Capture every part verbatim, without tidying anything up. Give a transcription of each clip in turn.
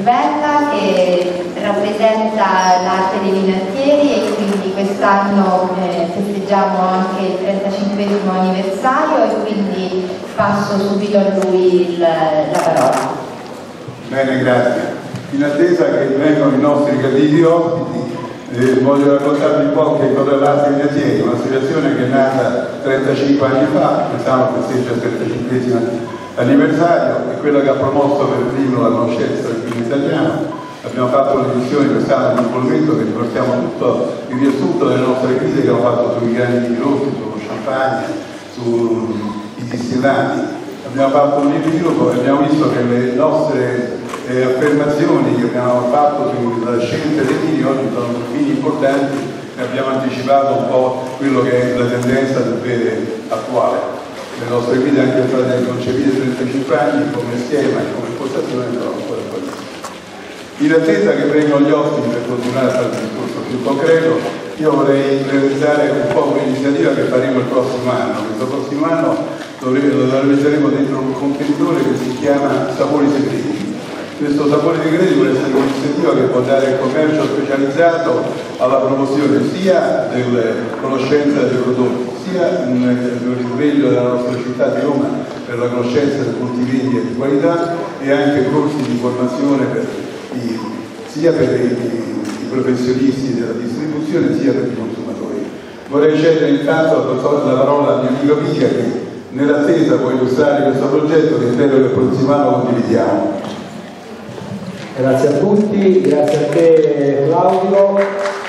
Bella che rappresenta l'arte dei vinattieri e quindi quest'anno eh, festeggiamo anche il trentacinquesimo anniversario e quindi passo subito a lui il, la parola. Bene, grazie. In attesa che vengano i nostri cattivi ospiti, eh, voglio raccontarvi un po' che cosa è l'arte dei vinattieri, un'associazione che è nata trentacinque anni fa, quest'anno festeggia il trentacinquesimo anniversario, è quella che ha promosso per primo la conoscenza del vino italiano. Abbiamo fatto un'edizione quest'anno di un commento che riportiamo tutto il riassunto delle nostre crisi che abbiamo fatto sui grandi vini rossi, sullo champagne, sui distillati. Abbiamo fatto un riepilogo e abbiamo visto che le nostre eh, affermazioni che abbiamo fatto sulla scienza dei vini oggi sono vini importanti e abbiamo anticipato un po' quello che è la tendenza del bere attuale. Le nostre vite anche state concepite trentacinque anni come schema e come impostazione sono ancora quelle. In attesa che vengano gli ospiti per continuare a fare un discorso più concreto, io vorrei presentare un po' l'iniziativa che faremo il prossimo anno. Questo prossimo anno lo realizzeremo dentro un contenitore che si chiama Sapori Segreti. Questo Sapori Segreti vuole essere un'iniziativa che può dare il commercio specializzato alla promozione sia della conoscenza dei prodotti, sia nel risveglio della nostra città di Roma per la conoscenza dei punti vini e di qualità e anche corsi di formazione per i, sia per i, i professionisti della distribuzione sia per i consumatori. Vorrei cedere intanto la parola al mio amico Pica che nell'attesa può illustrare questo progetto che spero che il prossimo anno condividiamo. Grazie a tutti, grazie a te Claudio.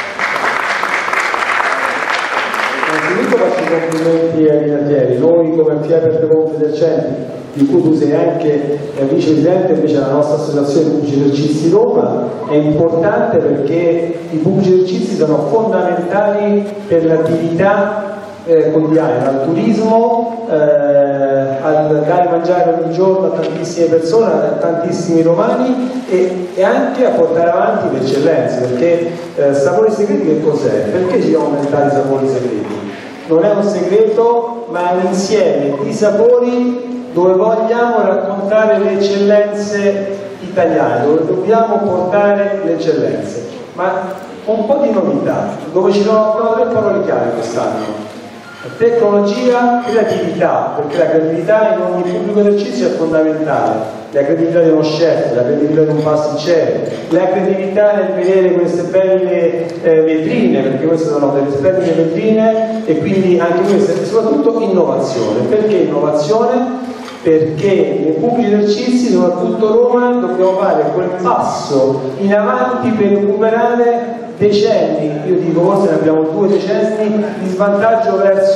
Innanzitutto faccio i complimenti ai vinattieri. Noi come Fiera Confesercenti, di cui tu sei anche vicepresidente invece della nostra associazione Pubblici Esercizi Roma, è importante perché i pubblici esercizi sono fondamentali per l'attività Eh, quotidiana, dal turismo, eh, al dare mangiare ogni giorno a tantissime persone, a tantissimi romani e, e anche a portare avanti le eccellenze, perché eh, Sapori Segreti che cos'è? Perché ci siamo aumentati i sapori segreti? Non è un segreto, ma è un insieme di sapori dove vogliamo raccontare le eccellenze italiane, dove dobbiamo portare le eccellenze, ma un po' di novità, dove ci sono tre parole chiave quest'anno. Tecnologia, creatività, perché la creatività in ogni pubblico esercizio è fondamentale, la creatività di uno chef, la creatività di un pasticcere, la creatività nel vedere queste belle eh, vetrine, perché queste sono delle splendide vetrine e quindi anche questa e soprattutto innovazione. Perché innovazione? Perché nei pubblici esercizi, soprattutto Roma, dobbiamo fare quel passo in avanti per recuperare decenni, io dico forse ne abbiamo due decenni di svantaggio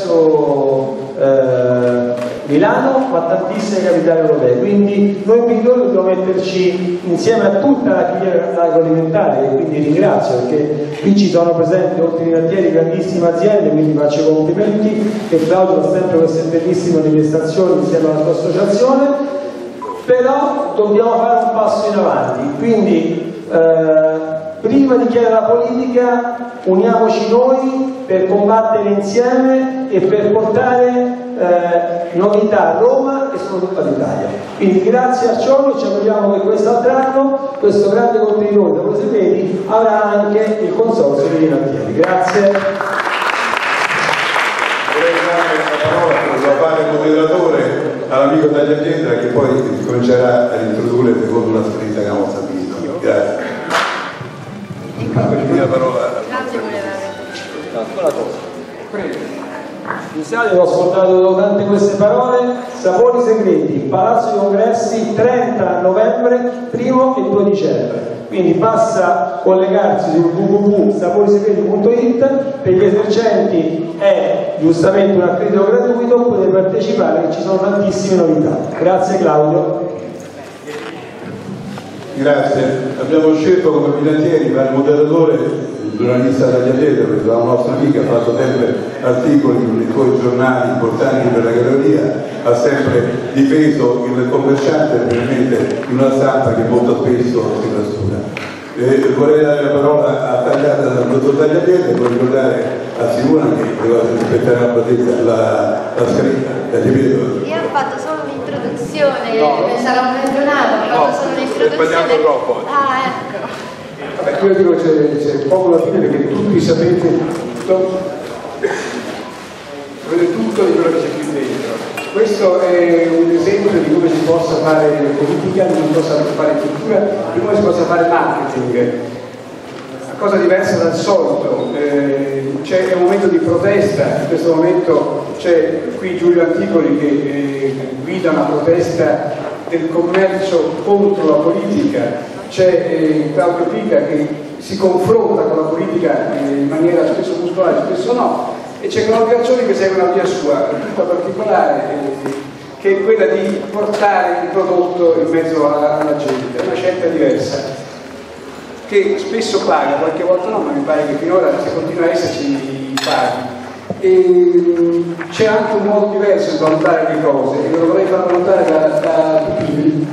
verso eh, Milano, ma tantissime capitali europee. Quindi noi imprenditori dobbiamo metterci insieme a tutta la filiera agroalimentare, e quindi ringrazio perché qui ci sono presenti oltre ai vinattieri grandissime aziende, quindi faccio i complimenti e Claudio fa sempre queste bellissime manifestazioni insieme alla sua associazione, però dobbiamo fare un passo in avanti, quindi eh, prima di chiedere alla politica uniamoci noi per combattere insieme e per portare eh, novità a Roma e soprattutto all'Italia. Quindi grazie a Ciolo, ci auguriamo che quest'altro anno questo grande contenitore, come si vede, avrà anche il consorzio dei vinattieri. Grazie. Vorrei dare la parola per fare il moderatore all'amico Tagliapiedra che poi comincerà a introdurre secondo la scritta che abbiamo stabilito. Grazie. La parola. Grazie, In sala ho ascoltato tante queste parole. Sapori Segreti, Palazzo dei Congressi, trenta novembre, primo e due dicembre. Quindi basta collegarsi sul w w w punto saporisegreti punto it. Per gli esercenti è giustamente un accredito gratuito, potete partecipare, che ci sono tantissime novità. Grazie Claudio. Grazie. Abbiamo scelto come vinattieri per il moderatore il giornalista Tagliapiedra, perché la nostra amica ha fatto sempre articoli nei suoi giornali importanti per la galleria, ha sempre difeso il commerciante veramente in una stampa che molto spesso si trascura. Eh, vorrei dare la parola a Tagliata dal dottor Tagliapiedra e vorrei ricordare a Simona che doveva rispettare la, la, la scritta. Tagliapiedra. Io ho fatto solo un'introduzione, no. sarà un campionato, ho fatto no. solo un'introduzione. Troppo. Ah, ecco. Vabbè, io dico c'è poco da dire perché tutti sapete tutto, sapete tutto di quello che c'è qui dentro. Questo è un esempio di come si possa fare politica, di come si possa fare cultura, di come si possa fare marketing. Una cosa diversa dal solito, eh, c'è un momento di protesta, in questo momento c'è qui Giulio Anticoli che eh, guida una protesta del commercio contro la politica, c'è eh, Claudio Pica che si confronta con la politica eh, in maniera spesso muscolare, spesso no, e c'è Claudio Arcioni che segue una via sua, tutta particolare, eh, che è quella di portare il prodotto in mezzo alla, alla gente, è una scelta diversa, che spesso paga, qualche volta no, ma mi pare che finora se continua a esserci paghi. E c'è anche un modo diverso di valutare le cose, e ve lo vorrei far valutare da, da Pupilli.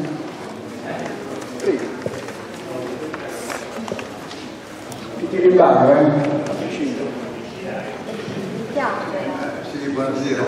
Ti rimballo, eh? Sì, buonasera.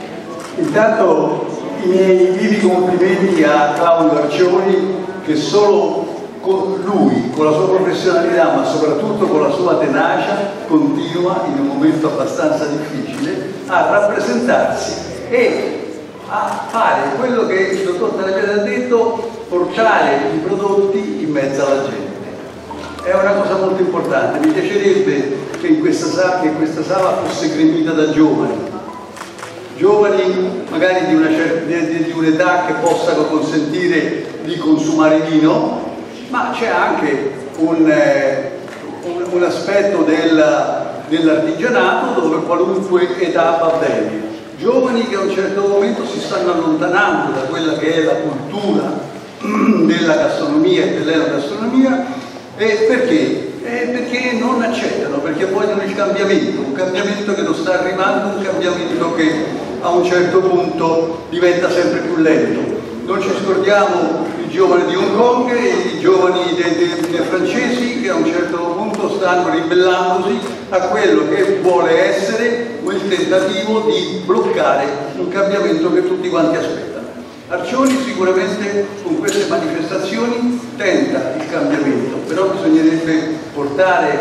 Intanto i miei vivi complimenti a Claudio Arcioni che solo con lui, con la sua professionalità, ma soprattutto con la sua tenacia, continua in un momento abbastanza difficile a rappresentarsi e a fare quello che il dottor Tagliaferri ha detto, portare i prodotti in mezzo alla gente. È una cosa molto importante. Mi piacerebbe che in questa sala, che questa sala fosse gremita da giovani, giovani magari di una certa, di, di un'età che possano consentire di consumare vino, ma c'è anche un, eh, un, un aspetto del, dell'artigianato dove qualunque età va bene. Giovani che a un certo momento si stanno allontanando da quella che è la cultura della gastronomia e dell'enogastronomia, e perché? Eh, perché non accettano, perché vogliono il cambiamento, un cambiamento che non sta arrivando, un cambiamento che a un certo punto diventa sempre più lento. Non ci scordiamo i giovani di Hong Kong e i giovani dei, dei, dei francesi che a un certo punto stanno ribellandosi a quello che vuole essere il tentativo di bloccare un cambiamento che tutti quanti aspettano. Arcioni sicuramente con queste manifestazioni tenta il cambiamento, però bisognerebbe portare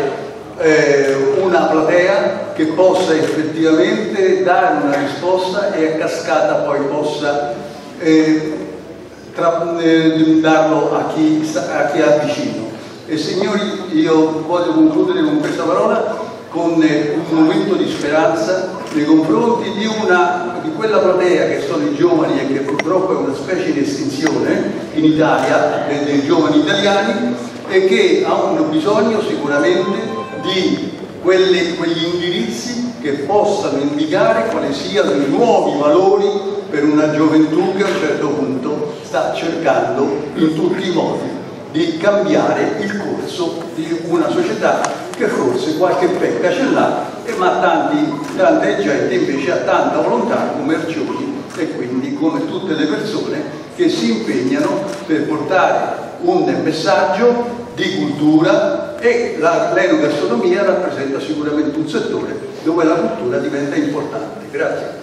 eh, una platea che possa effettivamente dare una risposta e a cascata poi possa eh, tra, eh, darlo a chi, a chi ha vicino. E signori, io voglio concludere con questa parola, con eh, un momento di speranza nei confronti di, una, di quella platea che sono i giovani e che purtroppo è una specie di estinzione in Italia, dei, dei giovani italiani, e che hanno bisogno sicuramente di quelli, quegli indirizzi che possano indicare quali siano i nuovi valori per una gioventù che a un certo punto sta cercando in tutti i modi di cambiare il corso di una società che forse qualche pecca ce l'ha, ma tanti, tante gente invece ha tanta volontà come Arcioni e quindi come tutte le persone che si impegnano per portare un messaggio di cultura, e l'enogastronomia rappresenta sicuramente un settore dove la cultura diventa importante. Grazie.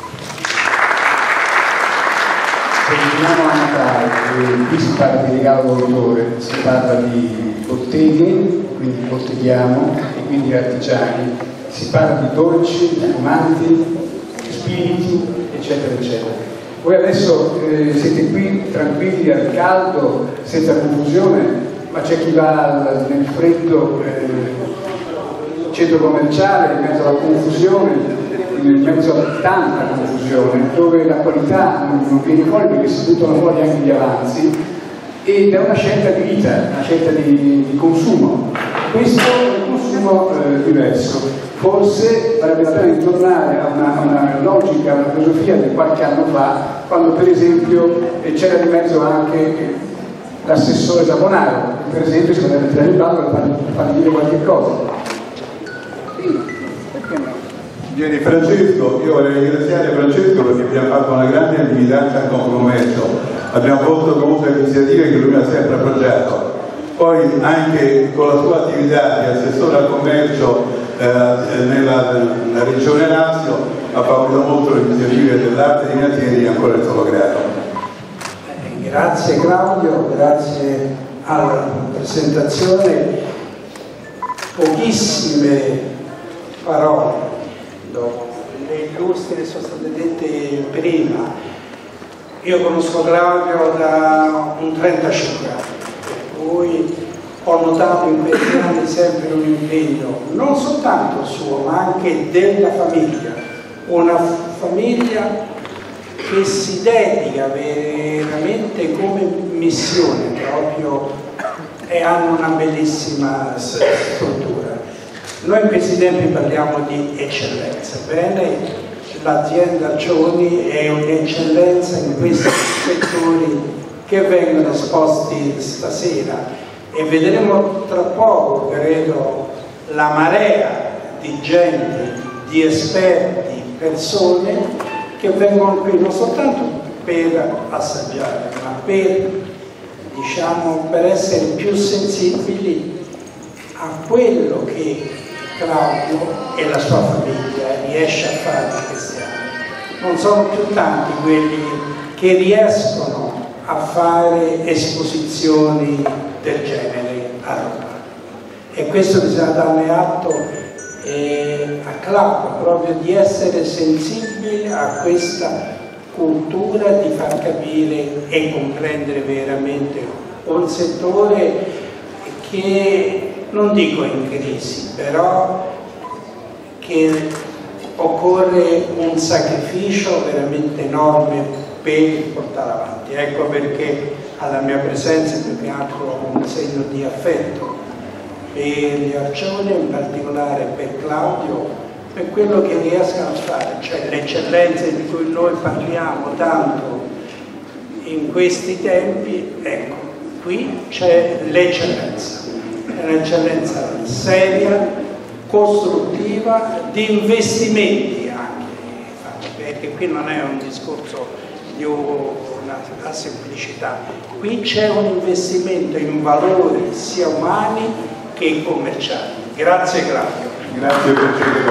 Continuiamo a notare, qui si parla di regalo d'autore, si parla di botteghe, quindi botteghiamo, e quindi artigiani, si parla di dolci, fumanti, spiriti, eccetera, eccetera. Voi adesso eh, siete qui tranquilli, al caldo, senza confusione, ma c'è chi va nel freddo eh, centro commerciale, in mezzo alla confusione, in mezzo a tanta confusione, dove la qualità non viene fuori perché si buttano fuori anche gli avanzi, ed è una scelta di vita, una scelta di, di consumo. Questo è un consumo eh, diverso. Forse varrebbe la pena di tornare a una, a una logica, a una filosofia di qualche anno fa, quando per esempio eh, c'era di mezzo anche eh, l'assessore Saponaro, per esempio si poteva tirare il ballo per fargli dire qualche cosa. Sì, perché no? Vieni Francesco, io vorrei ringraziare Francesco perché abbiamo fatto una grande militanza al compromesso, abbiamo posto comunque iniziative che lui mi ha sempre appoggiato. Poi anche con la sua attività di assessore al commercio eh, nella, nella regione Lazio ha favorito molto le iniziative dell'arte di Natieri, e ancora il solo grato. Grazie Claudio, grazie alla presentazione, pochissime parole, le illustri sono state dette prima. Io conosco Claudio da un trentacinque anni, per cui ho notato in questi anni sempre un impegno, non soltanto suo, ma anche della famiglia, una famiglia che si dedica veramente come missione proprio e hanno una bellissima struttura. Noi in questi tempi parliamo di eccellenza, bene, l'azienda Arcioni è un'eccellenza in questi settori che vengono esposti stasera e vedremo tra poco, credo, la marea di gente, di esperti, persone che vengono qui non soltanto per assaggiare, ma per, diciamo, per essere più sensibili a quello che Claudio e la sua famiglia riesce a fare in questi anni. Non sono più tanti quelli che riescono a fare esposizioni del genere a Roma. E questo bisogna darne atto eh, a Claudio, proprio di essere sensibile a questa cultura, di far capire e comprendere veramente un settore che, non dico in crisi, però che occorre un sacrificio veramente enorme per portare avanti. Ecco perché alla mia presenza più che altro un segno di affetto per gli Arcioni, in particolare per Claudio, per quello che riescono a fare, cioè le eccellenze di cui noi parliamo tanto in questi tempi. Ecco, qui c'è l'eccellenza, è un'eccellenza seria, costruttiva, di investimenti anche, perché qui non è un discorso di una semplicità, qui c'è un investimento in valori sia umani che commerciali. Grazie Claudio. Grazie Presidente.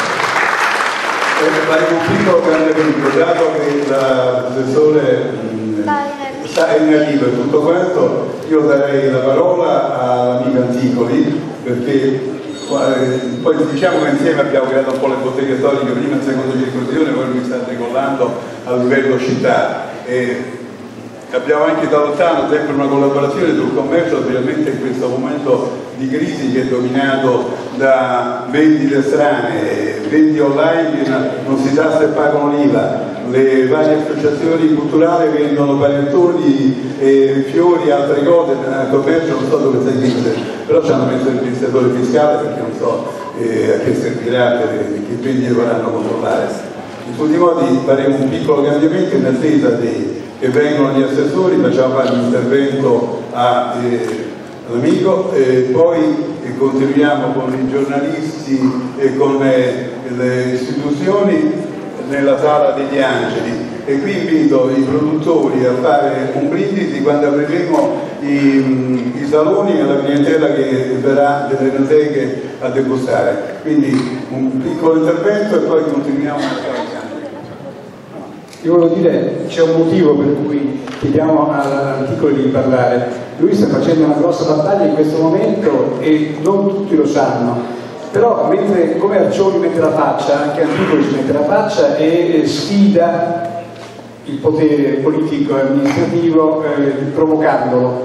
Faremo un piccolo cambiamento, dato che l'assessore è in arrivo e tutto questo, io darei la parola all'amica Anticoli, perché poi diciamo che insieme abbiamo creato un po' le botteghe storiche, prima in seconda circoscrizione, poi mi sta decollando a livello città. E abbiamo anche da lontano sempre una collaborazione sul commercio, specialmente in questo momento di crisi che è dominato da vendite strane, vendi online che non si sa se pagano l'I V A, le varie associazioni culturali vendono panettoni, e fiori e altre cose, nel commercio non so dove si esiste, però ci hanno messo il amministratore fiscale perché non so eh, a che servirà, per che vendite vorranno controllare. In tutti i modi faremo un piccolo cambiamento in attesa dei che vengono gli assessori, facciamo fare un intervento a, eh, all'amico e poi eh, continuiamo con i giornalisti e con eh, le istituzioni nella sala degli angeli, e qui invito i produttori a fare un brindisi quando apriremo i, i saloni alla clientela che verrà delle enoteche a degustare. Quindi un piccolo intervento e poi continuiamo a fare. Io volevo dire, c'è un motivo per cui chiediamo all'Anticoli di parlare. Lui sta facendo una grossa battaglia in questo momento e non tutti lo sanno, però mentre come Arcioni mette la faccia, anche Anticoli ci mette la faccia e sfida il potere politico e amministrativo eh, provocandolo.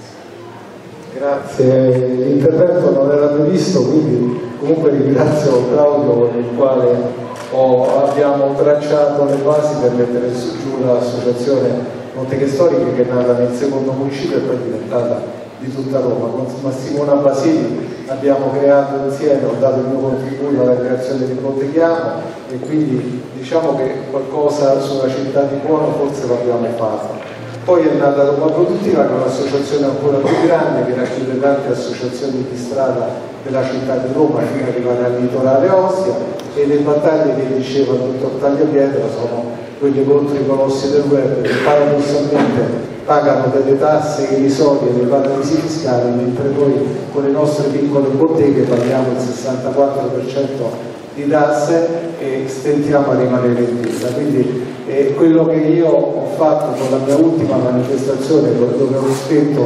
Grazie, l'intervento non era previsto, quindi comunque ringrazio Claudio con il quale Oh, abbiamo tracciato le basi per mettere su giù l'associazione Botteghe Storiche, che è nata nel secondo municipio e poi è diventata di tutta Roma. Con Massimona Basili abbiamo creato insieme, ho dato il mio contributo alla creazione di Botteghiamo e quindi diciamo che qualcosa sulla città di Buono forse l'abbiamo fatto. Poi è nata Roma Produttiva, che è un'associazione ancora più grande che racchiude tante associazioni di strada della città di Roma fino ad arrivare al litorale Ostia, e le battaglie che diceva il dottor Tagliapietra sono quelle contro i colossi del web che paradossalmente pagano delle tasse irrisorie, dei paradisi fiscali, mentre noi con le nostre piccole botteghe paghiamo il sessantaquattro per cento di tasse e stentiamo a rimanere in vita. Quindi eh, quello che io ho fatto con la mia ultima manifestazione, dove ho scritto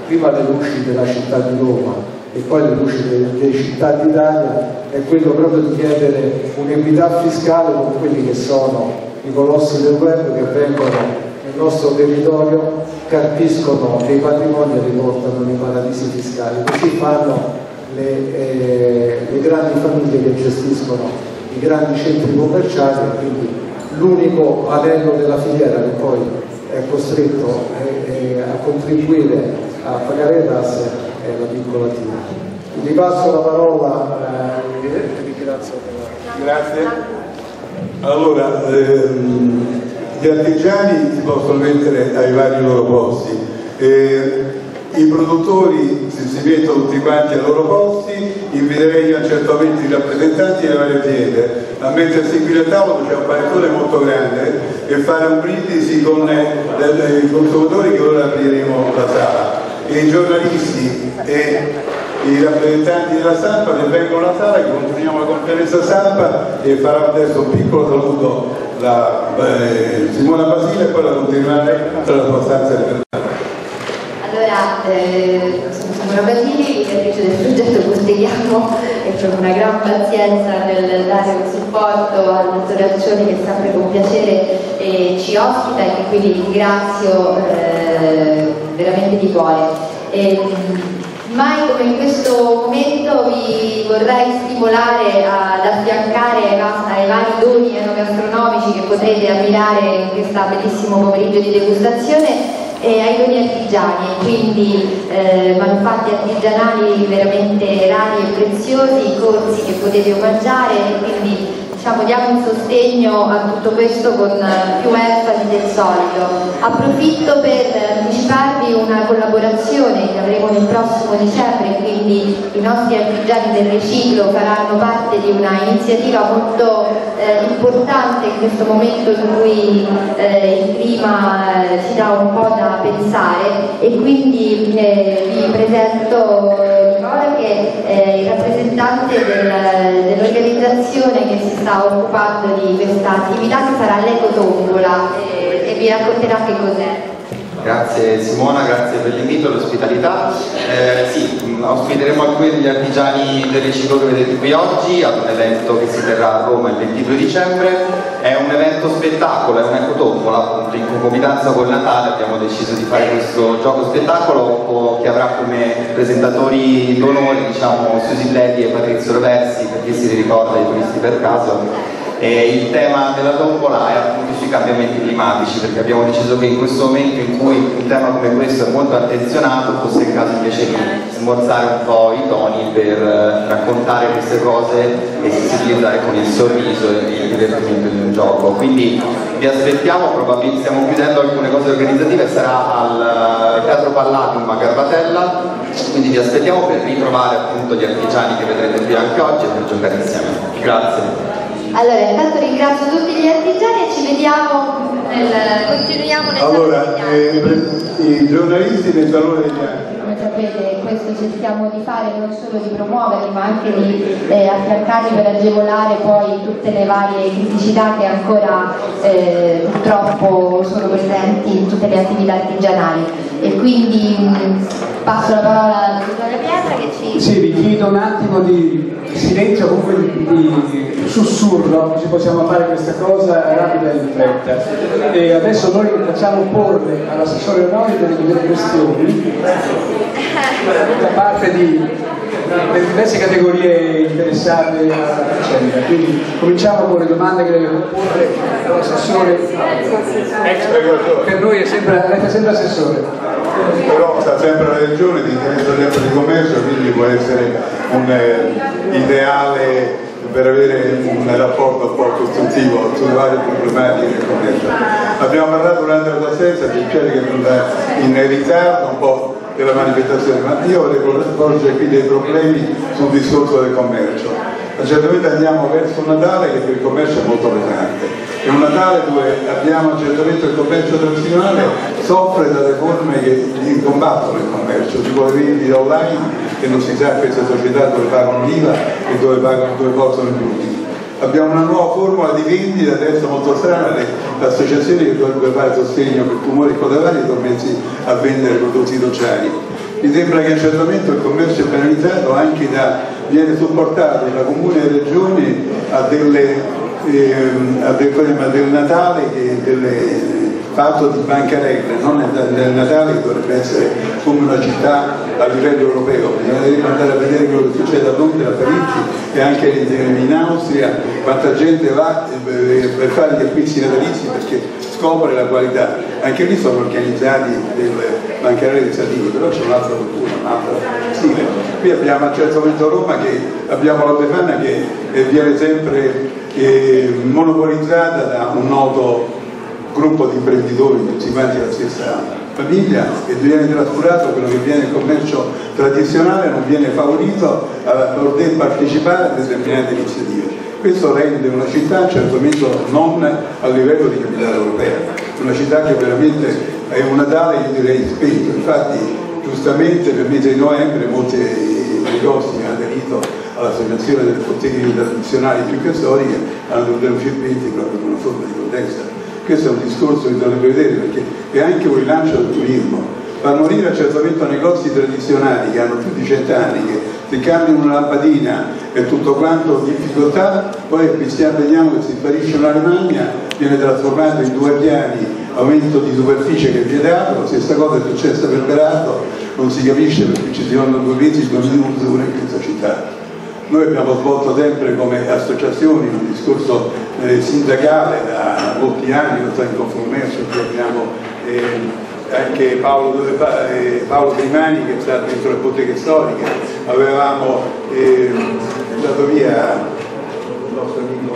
prima le luci della città di Roma e poi le luci delle, delle città d'Italia, è quello proprio di chiedere un'equità fiscale con quelli che sono i colossi del web che vengono nel nostro territorio, carpiscono dei patrimoni e li portano nei paradisi fiscali. Così fanno le, eh, le grandi famiglie che gestiscono i grandi centri commerciali, e quindi l'unico anello della filiera che poi è costretto eh, eh, a contribuire a pagare le tasse è la piccola tirata. Vi passo la parola eh, e ringrazio per la... Grazie. Allora, ehm, gli artigiani si possono mettere ai vari loro posti, eh, i produttori si, si mettono tutti quanti ai loro posti, inviterei certamente i rappresentanti delle varie aziende a mettersi qui al tavolo, c'è un panettone molto grande, e fare un brindisi con eh, i consumatori che ora apriremo la sala, e i giornalisti e i rappresentanti della stampa che vengono alla sala, che continuiamo la conferenza stampa e farò adesso un piccolo saluto la eh, Simona Basile e poi la continuerà tra la sua stanza del... Allora, eh, sono Simona Basili, direttrice del progetto Posteghiamo, e con una gran pazienza nel dare un supporto al dottor Accioni, che sempre con piacere eh, ci ospita e che quindi ringrazio eh, veramente di cuore. E, mai come in questo momento vi vorrei stimolare ad affiancare ai, ai vari doni enogastronomici che potrete ammirare in questo bellissimo pomeriggio di degustazione, e ai doni artigiani, quindi eh, manufatti artigianali veramente rari e preziosi, corsi che potete omaggiare, e quindi diciamo diamo un sostegno a tutto questo con più enfasi del solito. Approfitto per anticiparvi una collaborazione che avremo nel prossimo dicembre, quindi i nostri artigiani del riciclo faranno parte di una iniziativa molto eh, importante in questo momento in cui eh, il clima eh, ci dà un po' da pensare, e quindi eh, vi presento Nicola, che è il rappresentante del, dell'organizzazione che si sta occupando di questa attività, che sarà l'Ecotombola, e, e vi racconterà che cos'è. Grazie Simona, grazie per l'invito e l'ospitalità. Eh, sì, ospiteremo alcuni degli artigiani del riciclo che vedete qui oggi ad un evento che si terrà a Roma il ventidue dicembre. È un evento spettacolo, è un'ecotombola, appunto in concomitanza con Natale abbiamo deciso di fare questo gioco spettacolo che avrà come presentatori d'onore, diciamo, Susi Bledi e Patrizio Roversi, per chi si ricorda, i turisti per caso. E il tema della tombola è appunto sui cambiamenti climatici, perché abbiamo deciso che in questo momento in cui un tema come questo è molto attenzionato fosse il caso invece di smorzare un po' i toni per raccontare queste cose e sensibilizzare con il sorriso e il divertimento di un gioco. Quindi vi aspettiamo, probabilmente stiamo chiudendo alcune cose organizzative, sarà al Teatro Palladium a Garbatella, quindi vi aspettiamo per ritrovare appunto gli artigiani che vedrete qui anche oggi e per giocare insieme. Grazie. Allora, intanto ringrazio tutti gli artigiani e ci vediamo, nel, continuiamo nel allora, eh, i giornalisti nel Salone degli Anni. Come sapete, questo cerchiamo di fare non solo di promuoverli, ma anche di eh, affiancarli per agevolare poi tutte le varie criticità che ancora eh, purtroppo sono presenti in tutte le attività artigianali. E quindi mh, passo la parola alla dottora Pietra che ci... Sì, vi chiedo un attimo di silenzio, comunque di, di sussurro, così possiamo fare questa cosa rapida e in fretta. E adesso noi facciamo porre all'assessore Onori delle, delle questioni da parte di delle diverse categorie interessate alla vicenda. Quindi cominciamo con le domande che deve porre all'assessore. Per noi è sempre, è sempre assessore. Però sta sempre la regione, di interesse sempre di commercio, quindi può essere un eh, ideale per avere un rapporto un po' costruttivo sulle varie problematiche del commercio. Abbiamo parlato durante la tua assenza, mi piace che tu in ritardo un po' della manifestazione, ma io vorrei porgere qui dei problemi sul discorso del commercio. Certamente andiamo verso un Natale che per il commercio è molto pesante, è un Natale dove abbiamo certamente il commercio tradizionale soffre dalle forme che combattono il commercio, si vuole vendere online che non si sa queste società dove pagano l'I V A e dove, pagano, dove portano i prodotti. Abbiamo una nuova formula di vendita adesso molto strana, le associazioni che dovrebbero fare sostegno per tumori coronari e tornarsi a vendere prodotti sociali. Mi sembra che a un certo momento il commercio è penalizzato anche da, viene supportato da comuni e regioni a delle, ehm, a del, a del Natale che delle fatto di bancarelle, non nel Natale che dovrebbe essere come una città a livello europeo. Bisognerebbe andare a vedere quello che succede a Londra, a Parigi e anche in Austria, quanta gente va per fare gli acquisti natalizi perché scopre la qualità. Anche lì sono organizzati delle bancarelle di Salini, però c'è un'altra cultura, un altro stile. Qui abbiamo a un certo momento Roma che abbiamo la Befana che viene sempre eh, monopolizzata da un noto gruppo di imprenditori, tutti quanti la stessa famiglia, e viene trascurato quello che viene il commercio tradizionale, non viene favorito a poter partecipare a determinate iniziative. Questo rende una città a un certo momento non a livello di capitale europea, una città che veramente è un Natale, io direi, spento. Infatti giustamente per il mese di novembre molti negozi che hanno aderito all'associazione delle botteghe tradizionali più che storiche hanno dovuto uscire proprio con una forma di protesta. Questo è un discorso che dovrebbe vedere, perché è anche un rilancio del turismo. Far morire a un certo momento negozi tradizionali che hanno più di cent'anni, che se cambiano una lampadina e tutto quanto difficoltà, poi vediamo che si sparisce una rimagna, viene trasformato in due piani, aumento di superficie che è vietato. La stessa cosa è successa per Berato, non si capisce perché ci sono due mesi, due minuti in questa città. Noi abbiamo svolto sempre come associazioni un discorso eh, sindacale da molti anni, non so, in Confcommercio, abbiamo eh, anche Paolo, eh, Paolo Grimani che è stato dentro le botteghe storiche, avevamo eh, dato via il nostro amico,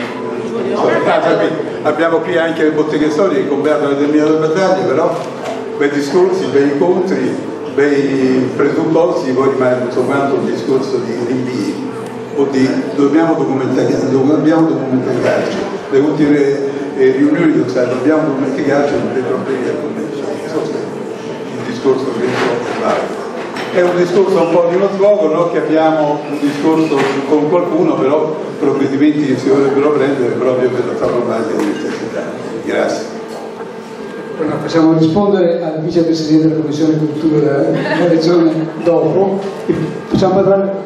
abbiamo qui anche le botteghe storiche che combattono determinate battaglie, però bei discorsi, bei incontri, bei presupposti, poi rimane tutto quanto un discorso di rinvii. O di, dobbiamo documentarci, dobbiamo documentarci. Le ultime eh, riunioni del Stato dobbiamo documentarci dei problemi del commercio. Questo è un discorso che è un discorso un po' di uno sfogo, no? Che abbiamo un discorso con qualcuno, però provvedimenti che si dovrebbero prendere proprio per la salvaguardia di questa città. Grazie. Allora, possiamo rispondere al vicepresidente della Commissione Cultura della Regione dopo. Facciamo parlare.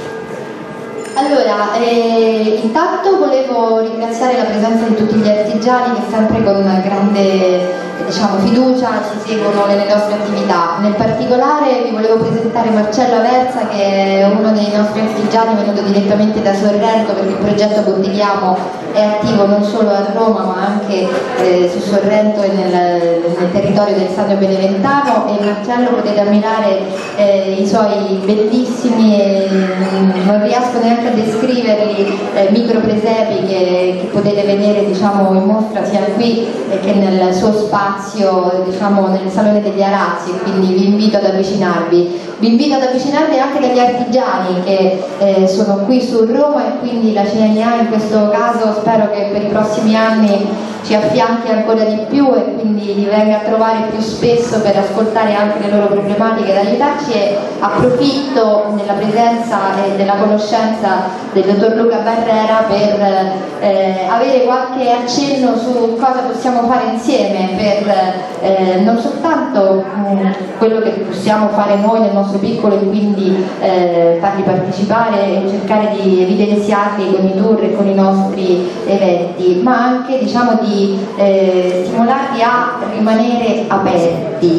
Allora, eh, intanto volevo ringraziare la presenza di tutti gli artigiani che sempre con grande diciamo, fiducia ci seguono nelle nostre attività. Nel particolare vi volevo presentare Marcello Aversa, che è uno dei nostri artigiani venuto direttamente da Sorrento, perché il progetto Botteghiamo è attivo non solo a Roma ma anche eh, su Sorrento e nel, nel territorio del Sannio Beneventano, e Marcello potete ammirare eh, i suoi bellissimi, e, non riesco neanche a descriverli, eh, micropresepi che, che potete vedere diciamo, in mostra sia qui eh, che nel suo spazio, diciamo, nel Salone degli Arazzi, quindi vi invito ad avvicinarvi. Vi invito ad avvicinarvi anche dagli artigiani che eh, sono qui su Roma, e quindi la C N A in questo caso spero che per i prossimi anni ci affianchi ancora di più e quindi li venga a trovare più spesso per ascoltare anche le loro problematiche ed aiutarci, e approfitto della presenza e della conoscenza del dottor Luca Barrera per eh, avere qualche accenno su cosa possiamo fare insieme per eh, non soltanto mh, quello che possiamo fare noi nel nostro piccolo, e quindi eh, farli partecipare e cercare di evidenziarli con i tour e con i nostri eventi, ma anche diciamo di eh, stimolarli a rimanere aperti.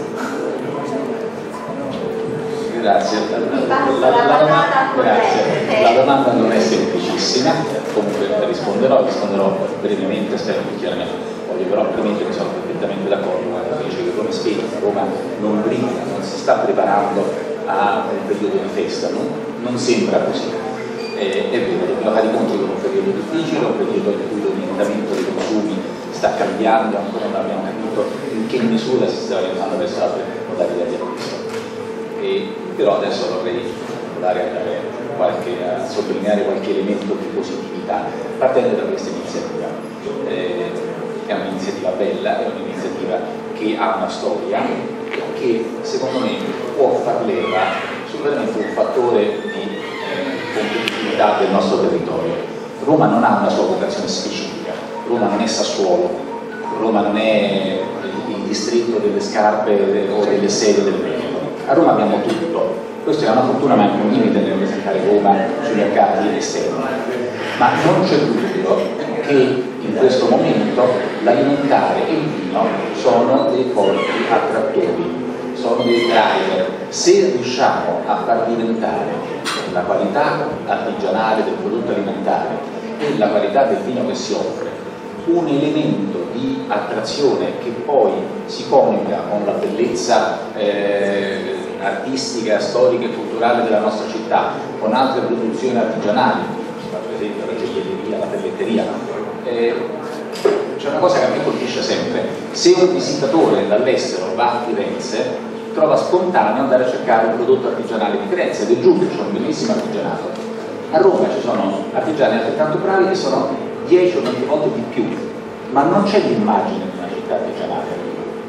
Grazie. La, la, la, domanda, grazie. La domanda non è semplicissima, comunque risponderò, risponderò brevemente, spero che chiaramente voglio però premettere che sono perfettamente d'accordo quando dice che come spenta Roma non brilla, non si sta preparando a un periodo di festa, no? Non sembra così. Eh, è vero, dobbiamo fare i conti con un periodo difficile, un periodo in cui l'orientamento dei consumi sta cambiando, ancora non abbiamo capito in che misura si sta orientando verso altre modalità di acquisto. E, però adesso vorrei dare qualche, a sottolineare qualche elemento di positività partendo da questa iniziativa. Eh, è un'iniziativa bella, è un'iniziativa che ha una storia e che secondo me può far leva su veramente un fattore di eh, competitività del nostro territorio. Roma non ha una sua vocazione specifica, Roma non è Sassuolo, Roma non è il distretto delle scarpe o delle sedie del Veneto, A Roma abbiamo tutto, questa è una fortuna ma anche un limite nel presentare Roma sui mercati esterni, ma non c'è dubbio che in questo momento l'alimentare e il vino sono dei forti attrattori, sono dei driver. Se riusciamo a far diventare la qualità artigianale del prodotto alimentare e la qualità del vino che si offre un elemento di attrazione che poi si coniuga con la bellezza eh, artistica, storica e culturale della nostra città, con altre produzioni artigianali, per esempio la gioielleria, la pelletteria, eh, c'è una cosa che a me colpisce sempre: se un visitatore dall'estero va a Firenze trova spontaneo andare a cercare un prodotto artigianale di Firenze, ed è giusto, c'è un bellissimo artigianato. A Roma ci sono artigiani altrettanto bravi che sono dieci o venti volte di più, ma non c'è l'immagine di una città artigianale.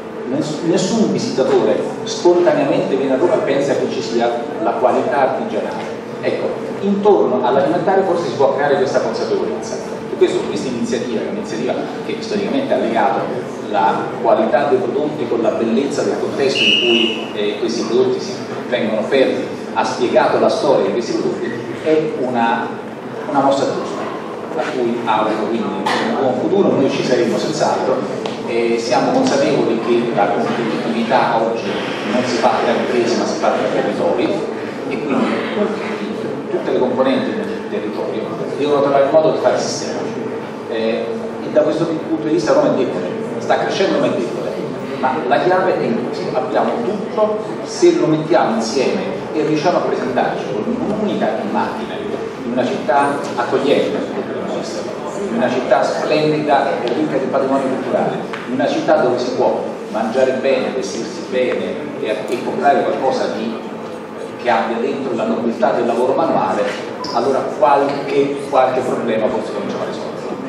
Nessun visitatore spontaneamente viene a Roma e pensa che ci sia la qualità artigianale. Ecco, intorno all'alimentare forse si può creare questa consapevolezza. E questo, questa iniziativa, che è un'iniziativa che storicamente ha legato la qualità dei prodotti con la bellezza del contesto in cui eh, questi prodotti si vengono offerti, ha spiegato la storia di questi prodotti, è una, una mossa giusta, a cui auguro quindi un buon futuro. Noi ci saremo senz'altro e siamo consapevoli che la competitività oggi non si fa tra imprese ma si fa tra territori, e quindi tutte le componenti del territorio devono trovare il modo di fare sistema. Eh, e da questo punto di vista Roma è debole, sta crescendo ma è debole, ma la chiave è in questo: abbiamo tutto se lo mettiamo insieme e riusciamo a presentarci con un'unica immagine in una città accogliente, in una città splendida e ricca di patrimonio culturale, in una città dove si può mangiare bene, vestirsi bene e, e comprare qualcosa di, che abbia dentro la nobiltà del lavoro manuale, allora qualche, qualche problema forse cominciamo a risolvere.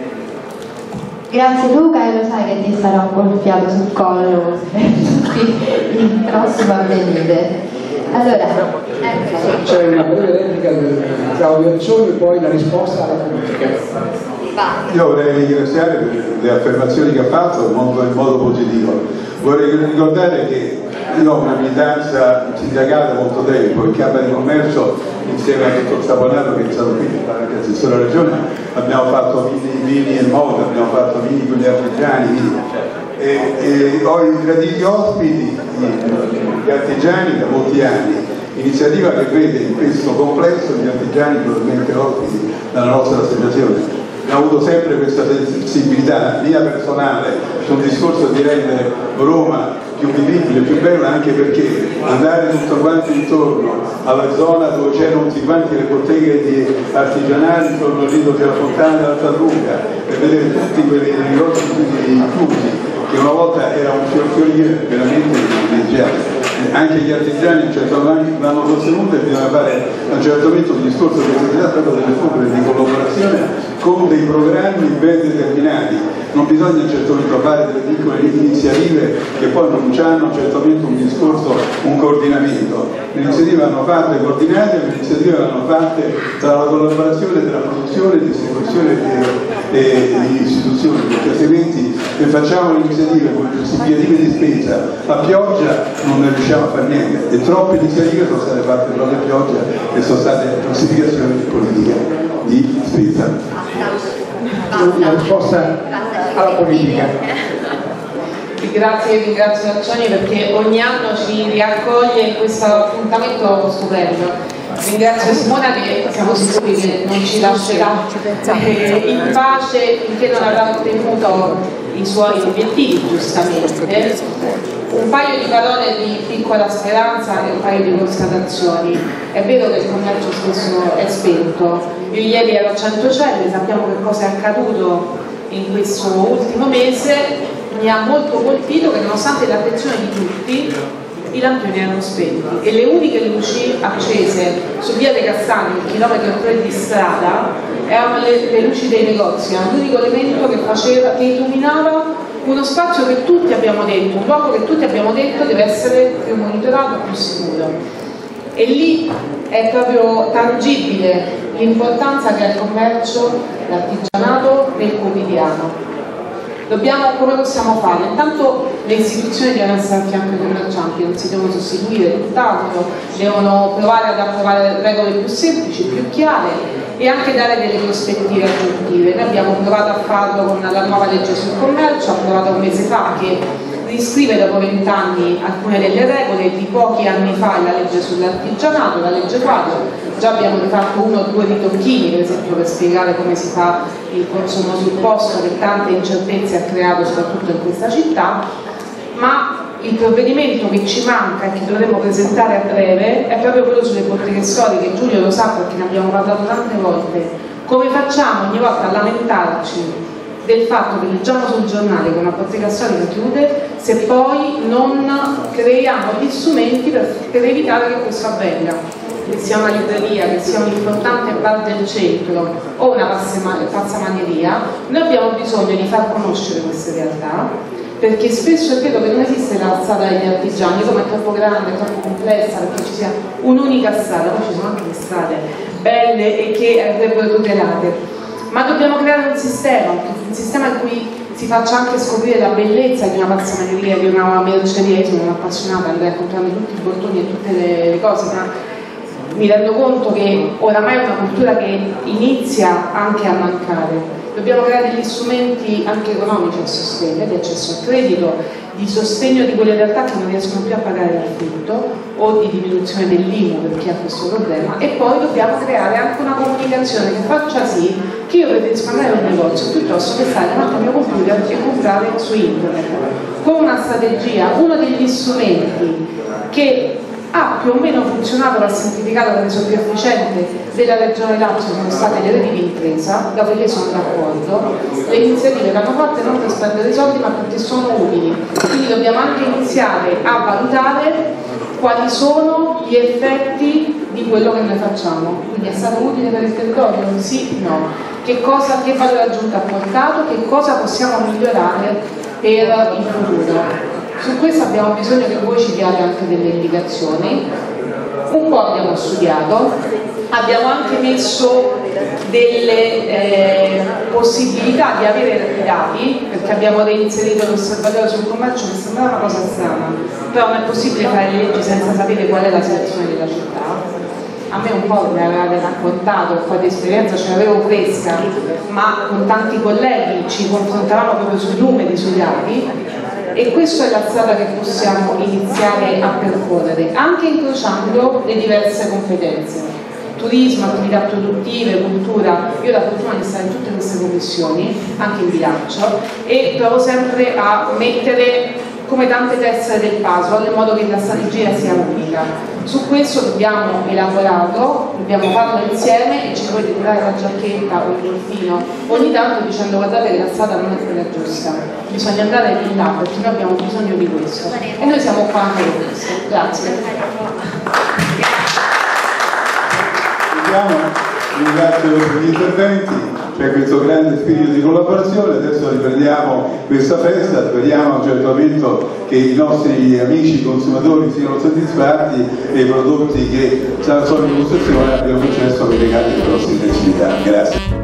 Grazie Luca, e lo sai che ti sarà un po' il fiato sul collo per tutti il prossimo avvenire. Allora, ecco. C'è una breve replica di Claudio Arcioni e poi la risposta alla politica. Io vorrei ringraziare per le affermazioni che ha fatto in modo, in modo positivo. Vorrei ricordare che io ho una militanza sindacale da molto tempo, in Camera di Commercio, insieme al dottor Saponato che è stato qui, anche assessore alla regione, abbiamo fatto vini, vini e moda, abbiamo fatto vini con gli artigiani, vini. E, e ho graditi ospiti gli artigiani da molti anni, iniziativa che vede in questo complesso gli artigiani totalmente ospiti dalla nostra associazione. Abbiamo avuto sempre questa sensibilità mia personale sul discorso di rendere Roma più vivibile, più bella, anche perché andare tutto quanto intorno alla zona dove c'erano tutti quanti le botteghe di artigianali intorno al Lido della Fontana della Tarruga e vedere tutti quei negozi chiusi che una volta era un fiorfiorire veramente privilegiato. Anche gli artigiani un certo l'hanno sostenuto, e bisogna fare a un certo momento un discorso che si tratta proprio delle forme di collaborazione con dei programmi ben determinati. Non bisogna certamente fare delle piccole iniziative che poi non hanno certamente un discorso, un coordinamento. Le iniziative vanno fatte coordinate, le iniziative vanno fatte tra la collaborazione tra produzione, distribuzione e, e, e istituzioni, perché altrimenti se facciamo le iniziative come giustificative di spesa a pioggia non ne riusciamo a fare niente, e troppe iniziative sono state fatte proprio a pioggia e sono state giustificazioni di politica di spesa. Una risposta alla politica. Grazie, ringrazio Arcioni perché ogni anno ci riaccoglie in questo appuntamento stupendo. Ringrazio Simona che siamo sicuri che non ci lascerà in pace finché non avrà ottenuto i suoi obiettivi, giustamente. Un paio di parole di piccola speranza e un paio di constatazioni. È vero che il commercio spesso è spento. Io ieri ero a Centocelle, sappiamo che cosa è accaduto in questo ultimo mese. Mi ha molto colpito che nonostante l'attenzione di tutti i lampioni erano spenti e le uniche luci accese su via dei Castani, il chilometro tre di strada, erano le, le luci dei negozi, era l'unico elemento che, faceva, che illuminava uno spazio che tutti abbiamo detto, un luogo che tutti abbiamo detto deve essere più monitorato, più sicuro. E lì è proprio tangibile l'importanza che ha il commercio, l'artigianato nel quotidiano. Dobbiamo, come possiamo fare? Intanto le istituzioni devono essere a fianco ai commercianti, non si devono sostituire, tutt'altro, devono provare ad approvare regole più semplici, più chiare e anche dare delle prospettive aggiuntive. Noi abbiamo provato a farlo con la nuova legge sul commercio, approvata un mese fa, che riscrive dopo vent'anni alcune delle regole. Di pochi anni fa la legge sull'artigianato, la legge quadro, già abbiamo rifatto uno o due ritocchini, per esempio per spiegare come si fa il consumo sul posto, che tante incertezze ha creato soprattutto in questa città, ma il provvedimento che ci manca e che dovremmo presentare a breve è proprio quello sulle botteghe storiche. Giulio lo sa perché ne abbiamo parlato tante volte. Come facciamo ogni volta a lamentarci del fatto che leggiamo sul giornale che una bottega storica chiude se poi non creiamo gli strumenti per, per evitare che questo avvenga? Che sia una libreria, che sia un importante bar del centro o una pazzamaneria, noi abbiamo bisogno di far conoscere queste realtà, perché spesso è vero che non esiste la strada degli artigiani, come è troppo grande, è troppo complessa, perché ci sia un'unica strada, poi ci sono anche le strade belle e che andrebbero tutelate, ma dobbiamo creare un sistema, un sistema in cui si faccia anche scoprire la bellezza di una pazzamaneria, di una merceria. Io sono un'appassionata, andrei a comprarmi tutti i bottoni e tutte le, le cose, ma mi rendo conto che oramai è una cultura che inizia anche a mancare. Dobbiamo creare degli strumenti anche economici a sostegno, di accesso al credito, di sostegno di quelle realtà che non riescono più a pagare l'affitto o di diminuzione dell'I M U per chi ha questo problema, e poi dobbiamo creare anche una comunicazione che faccia sì che io preferisco andare a un negozio piuttosto che stare davanti al mio computer e comprare su internet. Con una strategia, uno degli strumenti che ha più o meno funzionato, l'ha semplificato, l'ha reso più efficiente della Regione Lazio, sono state le reti di impresa, dopodiché sono d'accordo. Le iniziative vanno fatte non per spendere soldi ma perché sono utili, quindi dobbiamo anche iniziare a valutare quali sono gli effetti di quello che noi facciamo. Quindi è stato utile per il territorio? Sì, no. Che cosa, che valore aggiunto ha portato, che cosa possiamo migliorare per il futuro. Su questo abbiamo bisogno che voi ci diate anche delle indicazioni. Un po' abbiamo studiato, abbiamo anche messo delle eh, possibilità di avere dei dati, perché abbiamo reinserito l'osservatorio sul commercio, che sembrava una cosa strana, però non è possibile fare le leggi senza sapere qual è la situazione della città. A me un po' mi avevate raccontato, un po' di esperienza ce l'avevo fresca, ma con tanti colleghi ci confrontavamo proprio sui numeri, sui dati, e questa è la strada che possiamo iniziare a percorrere, anche incrociando le diverse competenze. Turismo, attività produttive, cultura. Io ho la fortuna di stare in tutte queste commissioni, anche in bilancio, e provo sempre a mettere come tante tessere del puzzle in modo che la strategia sia unica. Su questo dobbiamo elaborarlo, dobbiamo farlo insieme, e ci dovete tirare la giacchetta o il golfino ogni tanto dicendo guardate che la strada non è quella giusta, bisogna andare di là perché noi abbiamo bisogno di questo e noi siamo qua anche per questo. Grazie. Ringrazio per gli interventi, c'è questo grande spirito di collaborazione. Adesso riprendiamo questa festa, speriamo a un certo momento che i nostri amici consumatori siano soddisfatti e i prodotti che saranno in costruzione abbiano successo per le grandi prossime attività. Grazie.